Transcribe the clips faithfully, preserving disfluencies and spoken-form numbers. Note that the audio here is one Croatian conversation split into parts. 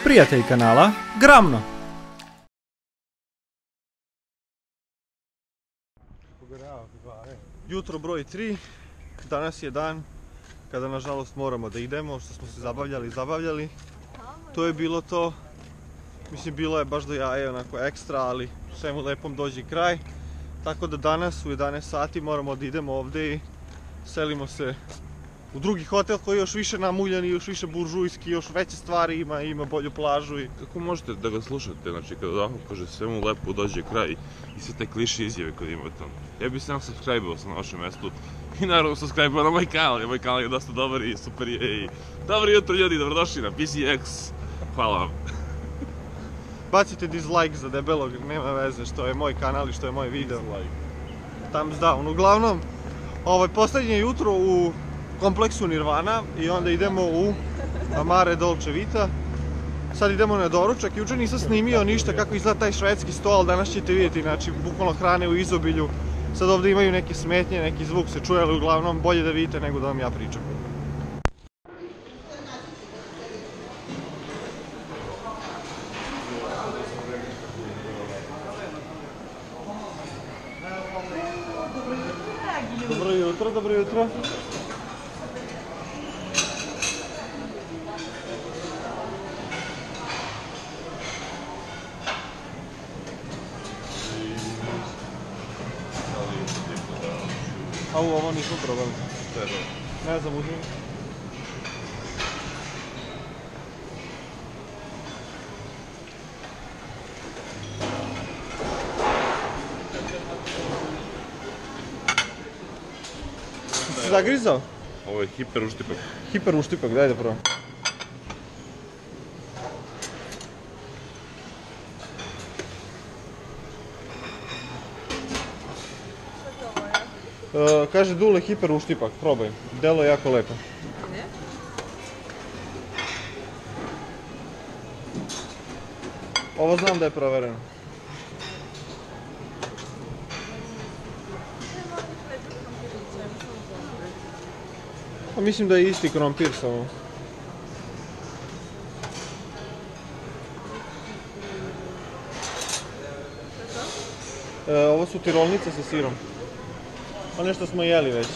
Prijatelj kanala Gramno. Jutro broj tri, danas je dan kada nažalost moramo da idemo, što smo se zabavljali, zabavljali. To je bilo to, mislim bilo je baš do jaje onako ekstra, ali svemu lepom dođe kraj. Tako da danas u jedanaest sati moramo da idemo ovdje i selimo se u drugi hotel koji je još više namuljan i još više buržujski, još veće stvari ima, ima bolju plažu i... Kako možete da ga slušate, znači kada ovako kaže svemu lepo dođe kraj i sve te kliše izjave koje imate. Ja bih sam subscribe-ao sam na vašem mjestu i naravno subscribe-ao na moj kanal, jer moj kanal je dosta dobar i super je i... Dobro jutro ljudi, dobrodošli na P C X, hvala vam. Bacite dislike za debelog, nema veze što je moj kanal i što je moj video. Thumbs down, uglavnom, ovo je posljednje jutro u kompleksu Nirvana i onda idemo u Amare Dolce Vita. Sad idemo na doručak, jučer nisam snimio ništa kako izgleda taj švedski stol, danas ćete vidjeti, znači bukvalno hrane u izobilju. Sad ovdje imaju neke smetnje, neki zvuk se čuje, ali uglavnom bolje da vidite nego da vam ja pričam. Dobro jutro, dobro jutro. A u ovo nismo probali. Ne znam, uzim. Si zagrizao? Ovo je hiper uštipak. Hiper uštipak, daj da probam. Uh, kaže Dule hiper uštipak, probaj. Delo je jako lepo. Ne? Ovo znam da je provereno. Pa mislim da je isti krompir samo. Uh, ovo su tirolnice sa sirom. Pa nešto smo jeli već.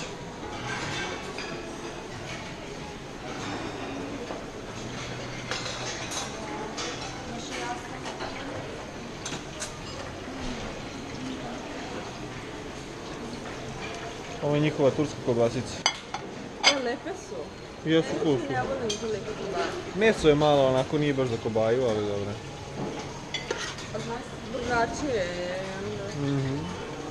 Ovo je njihova turska kobasica. Lepe su. Jesu cool su. Ne volim toliko kobasice. Meso je malo, onako nije baš za kobaju, ali dobro. A znaš, drugačije je. Mhm.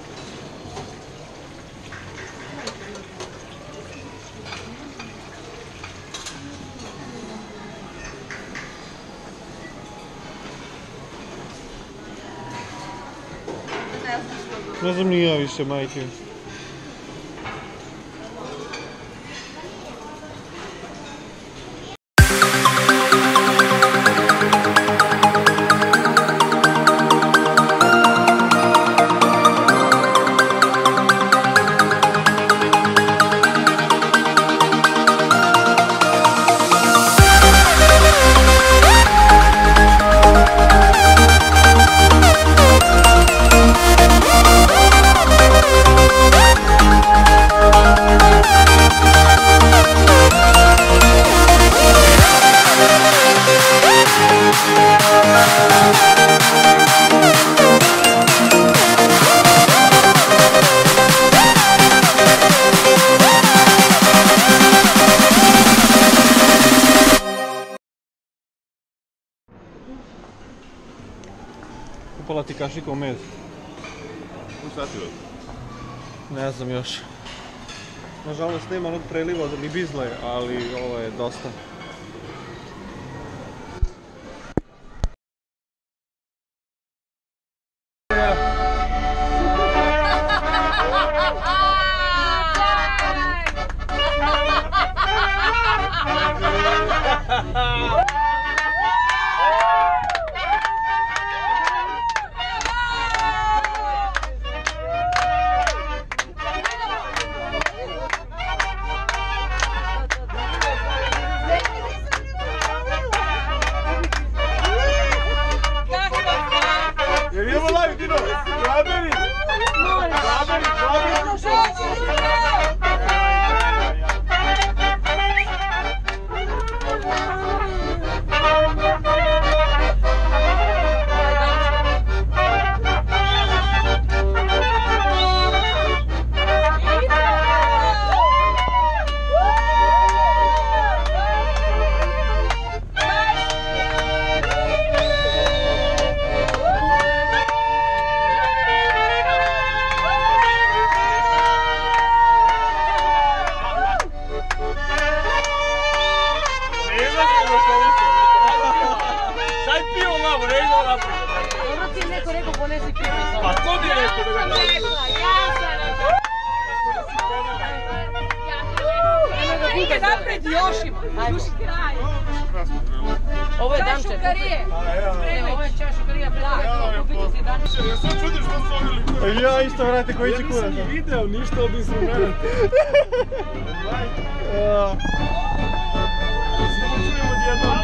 Ne znam ni ja više, majke. Kupala ti kašiku u mezu. Kako sati vas? Ne znam još. Nažalost nema onog preliva od libizle, ali ovo je dosta. Thank you. Zaberi! Zaberi, zaberi! Daj pivo vamo, ne idemo naprijed. Dobro ti je neko rekao ponesi pivo. Pa ko ti je rekao da ga ponesi? Ja sam rekao. Ide naprijed još ima. Duši kraj. Ovo je danče. Čašukarije. Evo, ovo je čašukarija. Kupite si danče. Ja sam čudim što su ovi likovi. Ja isto, vrate, koji će Ja kurac. nisam ni video ništa od instrumenta. Samo čujem od jednog.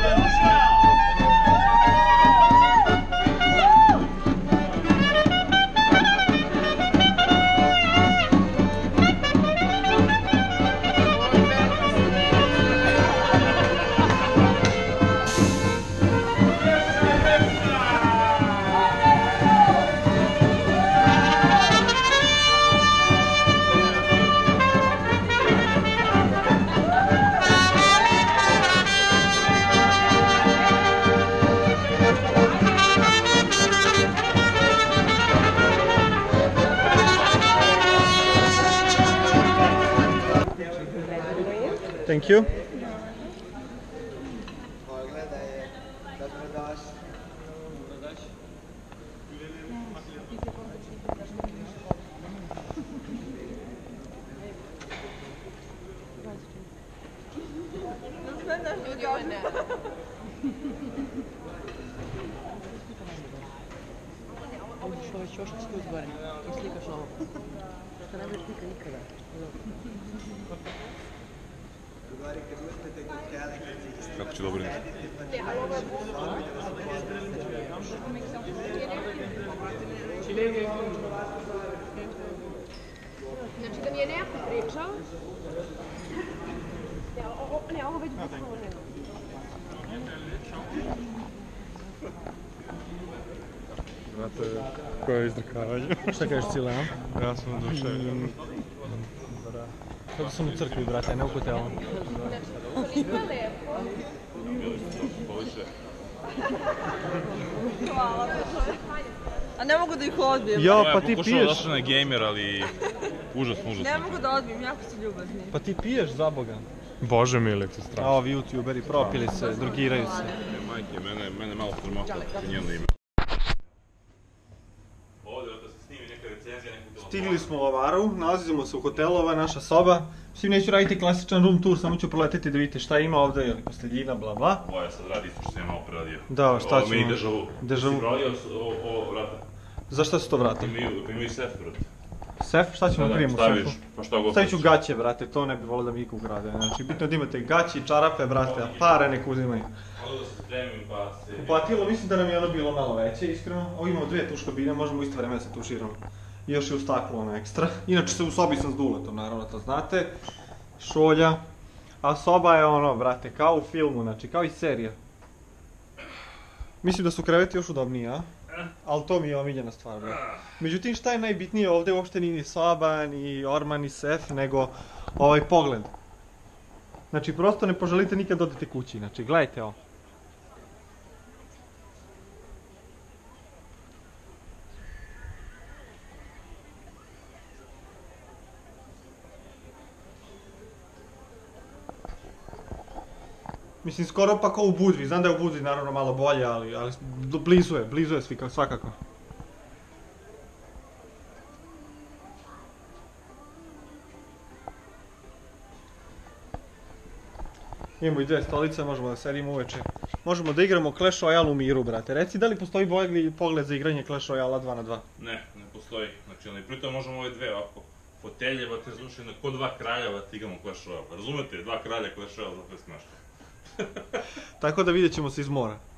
Thank you. Ovo je čošak skroz gore. I slikaš ovo. Što ne budeš slika nikada. Kako će dobro nešto? Znači da mi je nekako pričao. Ne, ovo već bukvalno nema. Znate, koje je izdrkavanje. Šta kažeš Cile, a? Ja sam oduševljen. Sada sam u crkvi, brate, ne u hotelu. Koliko je lepo. Hvala. A ne mogu da ih odbijem. Jo, pa ti Pokušao piješ. došao na gamer, ali užasno, užasno. Ne mogu da odbijem, jako su ljubazni. Pa ti piješ, za Boga. Bože mili, to A strašno. ovi youtuberi propili se, drogiraju se. Majke, mene, mene malo sramota po njeno ime. Ovdje da se snimi neka recenzija, nekog Stigli smo u Avaru, nalazimo se u hotelu, ova je naša soba. Mislim, neću raditi klasičan room tour, samo ću proleteti da vidite šta ima ovdje, ili posteljina, bla bla. Ovo je sad radi isto što sam ja malo preradio. Da, šta Ovo ćemo? meni deja vu. Deja vu. Si proradio ovo, ovo vrata. Zašto su to vrata? Imaju, imaju sef, brate. Sef? Šta ćemo da krijemo u Staviš, sefu? pa šta god Stavit ću hoćeš. gaće, brate, to ne bi volio da mi iko ukrade. Znači, bitno je da imate gaće i čarape, brate, a pare nek uzimaju. Malo da se spremim pa se... Uplatilo, mislim da nam je ono bilo malo veće, iskreno. Ovo imamo dvije tuš kabine, možemo u isto vreme da se tuširamo. I još je u staklu ono ekstra. Inače se u sobi sam s duletom, naravno, to znate. Šolja. A soba je ono, brate, kao u filmu, znači, kao i serija. Mislim da su kreveti još udobniji, a? Ali to mi je omiljena stvar, brate. Međutim, šta je najbitnije ovdje, uopšte nije ni soba, ni orman, ni sef, nego ovaj pogled. Znači, prosto ne poželite nikad da odete kući, znači, gledajte ovo. Mislim, skoro pa kao u Budvi, znam da je u Budvi naravno malo bolje, ali, ali blizu je, blizu je svika, svakako. Imamo i dvije stolice, možemo da sedimo uveče. Možemo da igramo Clash Royale u miru, brate. Reci, da li postoji bolji pogled za igranje Clash Royale dva na dva? Ne, ne postoji. Znači, ono, i pritom možemo ove dve ovako. Fotelje, ba te zvuči na ko dva kralja, ba te igramo Clash Royale. Razumete? Dva kralja Clash Royale, zato je smešno. Tako da vidjet ćemo se iz mora.